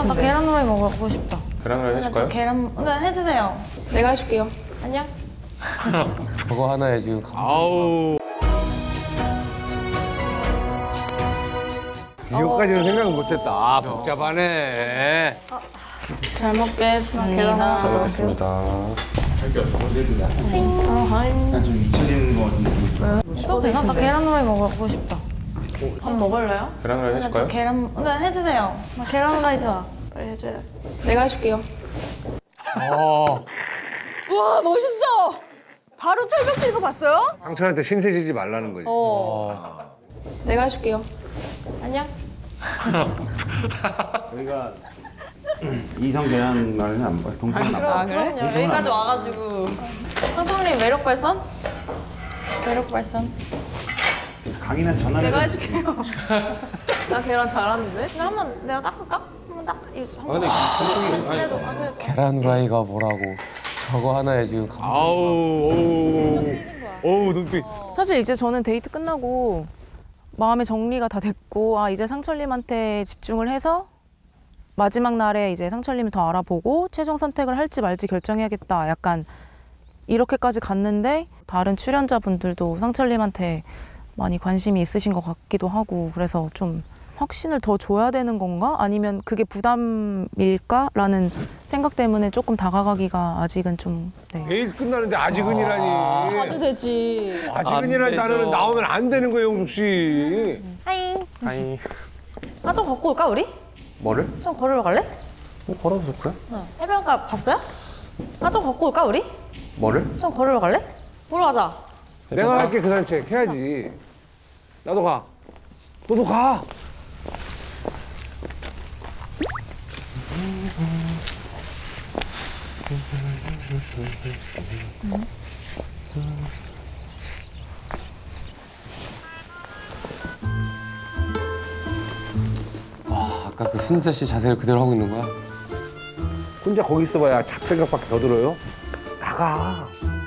계란, 나 계란 후라이 먹고 싶다. 계란 후라이 해줄까요? 네, 해주세요. 내가 해줄게요. 안녕. 저거 하나에 지금 아우. 이거까지는 생각을 못했다. 아, 복잡하네. 잘 먹겠습니다. 계란 하나 고맙습니다. 좀 잊혀지는 거 같은데. 있어도 되나? 나 계란 후라이 먹고 싶다. 한 먹을래요? 계란 후라이 해줄까요? 네, 해주세요. 나 계란 후라이 좋아. 빨리 해줘요. 내가 해줄게요. 와 멋있어. 바로 철벽 쓰는 거 봤어요? 상철한테 신세지지 말라는 거지. 내가 해줄게요. 안녕. 저희가 이성 계란말이는 안 봐요. 동생은 안 봐요. 그럼요. 여기까지 와가지고. 상철님 매력 발산? 매력 발산. 강인한 전화를. 내가 해줄게요. 나 계란 잘하는데? 나 한번 내가 닦을까? 한번 닦. 이거 한번. 계란 후라이가 뭐라고 저거 하나에 지금 아우. 어우 눈빛. 사실 이제 저는 데이트 끝나고 마음의 정리가 다 됐고 이제 상철님한테 집중을 해서 마지막 날에 이제 상철님을 더 알아보고 최종 선택을 할지 말지 결정해야겠다. 약간 이렇게까지 갔는데 다른 출연자분들도 상철님한테 많이 관심이 있으신 것 같기도 하고 그래서 좀 확신을 더 줘야 되는 건가? 아니면 그게 부담일까? 라는 생각 때문에 조금 다가가기가 아직은 좀 데이트 끝나는데 아직은이라니. 가도 되지. 아직은이라는 단어는 나오면 안 되는 거예요, 용숙 씨. 하잉. 아니. 좀 걷고 올까, 우리? 뭐를? 좀 걸으러 갈래? 뭐 걸어도 그래? 해변가 봤어요? 좀 걷고 올까, 우리? 뭐를? 좀 걸으러 갈래? 보러 가자. 내가 할게 그 산책 해야지. 나도 가. 너도 가. 아까 그 순자 씨 자세를 그대로 하고 있는 거야? 혼자 거기 있어봐야 잡생각밖에 더 들어요. 나가.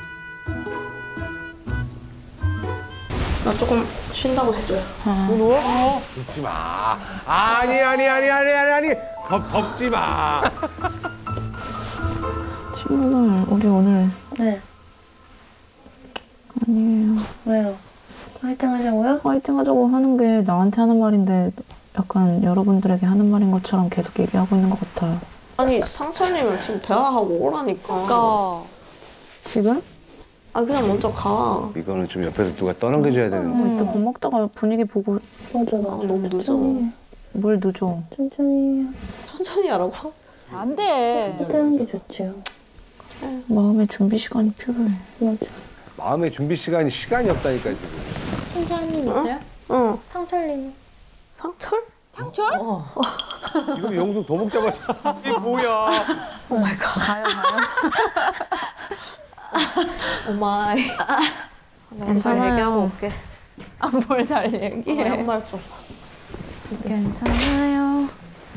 나 조금 쉰다고 해줘요. 덥지 마. 아니. 덥지 마. 친구들 우리 오늘 네. 아니에요. 왜요? 화이팅 하자고요? 화이팅 하자고 하는 게 나한테 하는 말인데 약간 여러분들에게 하는 말인 것처럼 계속 얘기하고 있는 것 같아요. 아니 상철님은 지금 대화하고 오라니까. 그러니까. 지금? 그냥 먼저 가. 이거는 좀 옆에서 누가 떠넘겨줘야 되는데. 이따 밥 먹다가 분위기 보고 맞아. 너무 늦어. 뭘 늦어. 천천히 해요. 천천히 하라고? 안 돼. 하는 게 좋지요. 마음의 준비 시간이 필요해. 맞아. 마음의 준비 시간이 없다니까 지금. 순자님 있어요? 응. 상철님이. 상철? 상철? 이거 영숙 더 복잡하다. 이게 뭐야? 오 마이 갓. 가요. 오 마이. 내가 잘 괜찮아요. 얘기하고 올게. 뭘 잘 얘기해. 양말 좀. 괜찮아요.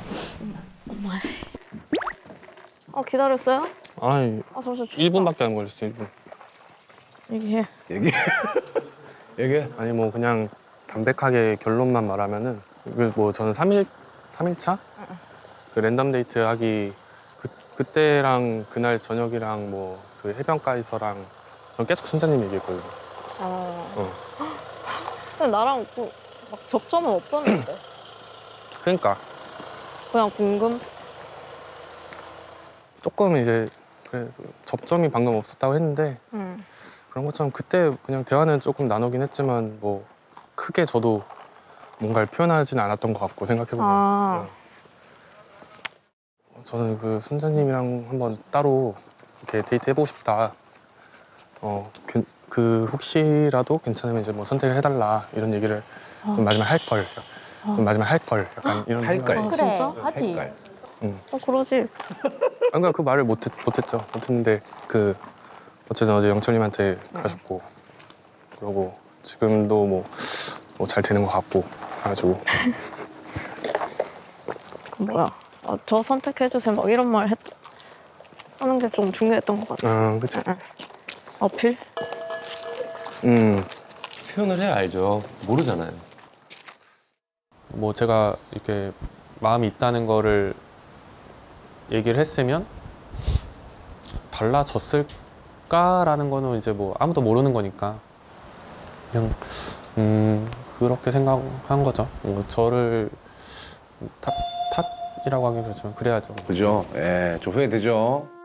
기다렸어요? 아니 잠시 1분밖에 안 걸렸어 1분. 얘기해. 얘기해. 아니 뭐 그냥 담백하게 결론만 말하면은 뭐 저는 3일차 그 랜덤 데이트 하기 그때랑 그날 저녁이랑 뭐 그 해변가에서랑 전 계속 순자님 얘기했거든요. 근데 나랑 막 접점은 없었는데. 그러니까 그냥 궁금. 조금 이제 그래 접점이 방금 없었다고 했는데 그런 것처럼 그때 그냥 대화는 조금 나누긴 했지만 뭐 크게 저도 뭔가를 표현하진 않았던 것 같고 생각해보면 저는 그 순자님이랑 한번 따로 이렇게 데이트 해보고 싶다. 그 혹시라도 괜찮으면 이제 뭐 선택을 해달라 이런 얘기를 좀 마지막에 할 걸. 좀 마지막에 할 걸. 약간 이런 할 걸. 생각이. 그래. 진짜? 하지. 그러지. 그러니까 그 말을 못했는데 그 어쨌든 어제 영철님한테 가셨고 그러고 지금도 뭐 잘 되는 것 같고 그래가지고 뭐야? 저 선택해주세요. 막 이런 말 하는 게 좀 중요했던 것 같아. 그치. 어필? 표현을 해야 알죠. 모르잖아요. 뭐 제가 이렇게 마음이 있다는 거를 얘기를 했으면 달라졌을까라는 거는 이제 뭐 아무도 모르는 거니까 그냥 그렇게 생각한 거죠. 저를 탓이라고 하긴 그렇지만 그래야죠. 그죠? 예, 좀 후회되죠.